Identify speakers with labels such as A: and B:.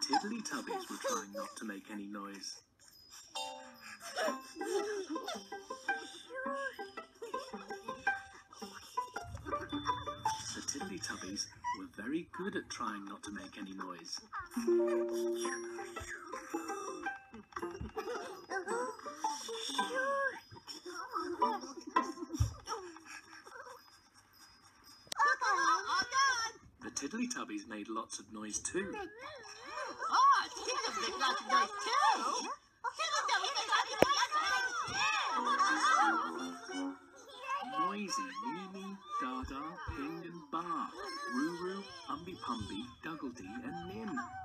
A: Tiddly-Tubbies were trying not to make any noise. The Tiddly-Tubbies were very good at trying not to make any noise. The Tiddly-Tubbies made lots of noise too.
B: Tiddly lots of noise too.
A: Noisy, Mimi, Dada, Ping and Bar, Roo-Roo, Umby-Pumby, Duggledy and Nim.